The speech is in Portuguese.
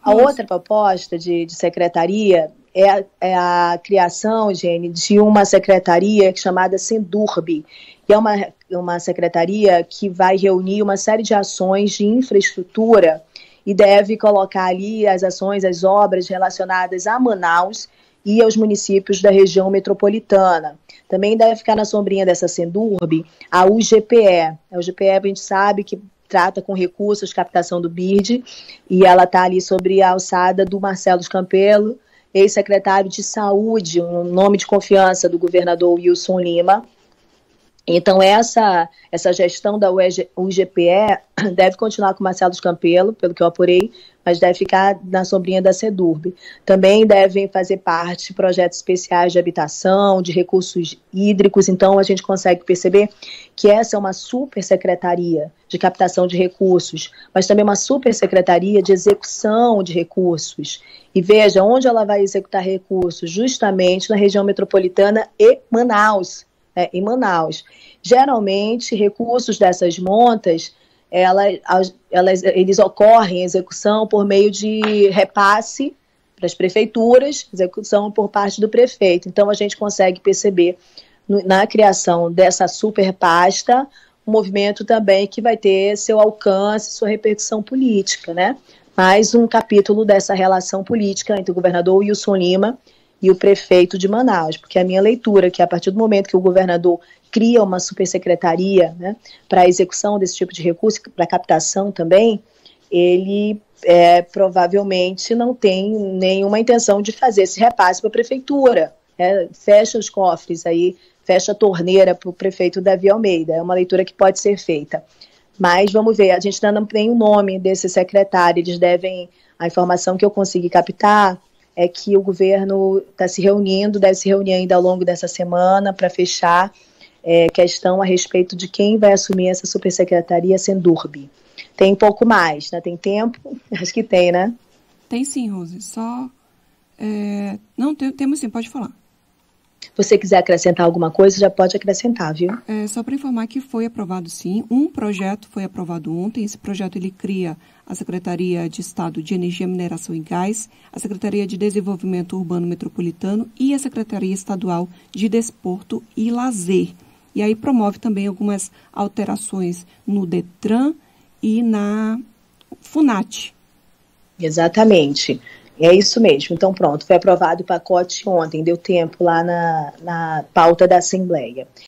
A outra proposta de secretaria é a criação, Gene, de uma secretaria chamada Sendurb, que é uma secretaria que vai reunir uma série de ações de infraestrutura e deve colocar ali as ações, as obras relacionadas a Manaus e aos municípios da região metropolitana. Também deve ficar na sombrinha dessa Sendurb a UGPE. A UGPE, a gente sabe que trata com recursos, captação do BIRD, e ela está ali sobre a alçada do Marcelo Campelo, ex-secretário de Saúde, um nome de confiança do governador Wilson Lima. Então, essa gestão da UGPE deve continuar com Marcelo Campelo, pelo que eu apurei, mas deve ficar na sombrinha da Sendurb. Também devem fazer parte projetos especiais de habitação, de recursos hídricos. Então, a gente consegue perceber que essa é uma super secretaria de captação de recursos, mas também uma super secretaria de execução de recursos. E veja, onde ela vai executar recursos? Justamente na região metropolitana e Manaus. Em Manaus. Geralmente, recursos dessas montas, eles ocorrem em execução por meio de repasse para as prefeituras, execução por parte do prefeito. Então, a gente consegue perceber na criação dessa super pasta um movimento também que vai ter seu alcance, sua repercussão política, né? Mais um capítulo dessa relação política entre o governador Wilson Lima e o prefeito de Manaus, porque a minha leitura é que a partir do momento que o governador cria uma supersecretaria, né, para a execução desse tipo de recurso, para captação também, ele provavelmente não tem nenhuma intenção de fazer esse repasse para a prefeitura. Fecha os cofres aí, fecha a torneira para o prefeito Davi Almeida. É uma leitura que pode ser feita. Mas vamos ver, a gente ainda não tem o nome desse secretário, eles devem, a informação que eu consegui captar, é que o governo está se reunindo, deve se reunir ainda ao longo dessa semana para fechar questão a respeito de quem vai assumir essa supersecretaria Sendurb. Tem um pouco mais, né? Tem tempo? Acho que tem, né? Tem sim, Rose. Só... Não, temos sim, pode falar. Se você quiser acrescentar alguma coisa, já pode acrescentar, viu? Só para informar que foi aprovado sim, um projeto foi aprovado ontem, esse projeto ele cria a Secretaria de Estado de Energia, Mineração e Gás, a Secretaria de Desenvolvimento Urbano Metropolitano e a Secretaria Estadual de Desporto e Lazer. E aí promove também algumas alterações no DETRAN e na FUNAT. Exatamente. É isso mesmo. Então, pronto, foi aprovado o pacote ontem, deu tempo lá na pauta da Assembleia.